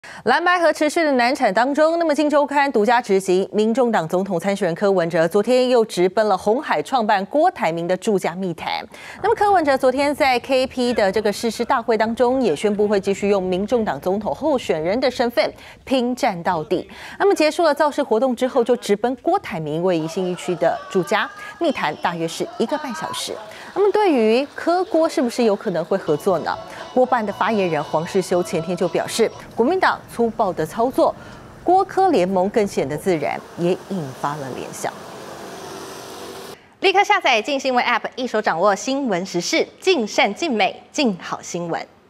蓝白合持续的难产当中，那么《今周刊》独家直击，民众党总统参选人柯文哲昨天又直奔了鸿海创办郭台铭的住家密谈。那么柯文哲昨天在 KP 的这个誓师大会当中，也宣布会继续用民众党总统候选人的身份拼战到底。那么结束了造势活动之后，就直奔郭台铭位于信义区的住家密谈，大约是1个半小时。那么对于柯郭是不是有可能会合作呢？郭办的发言人黄世修前天就表示，国民党粗暴的操作，郭柯联盟更显得自然，也引发了联想。立刻下载镜新闻 App， 一手掌握新闻时事，尽善尽美，尽好新闻。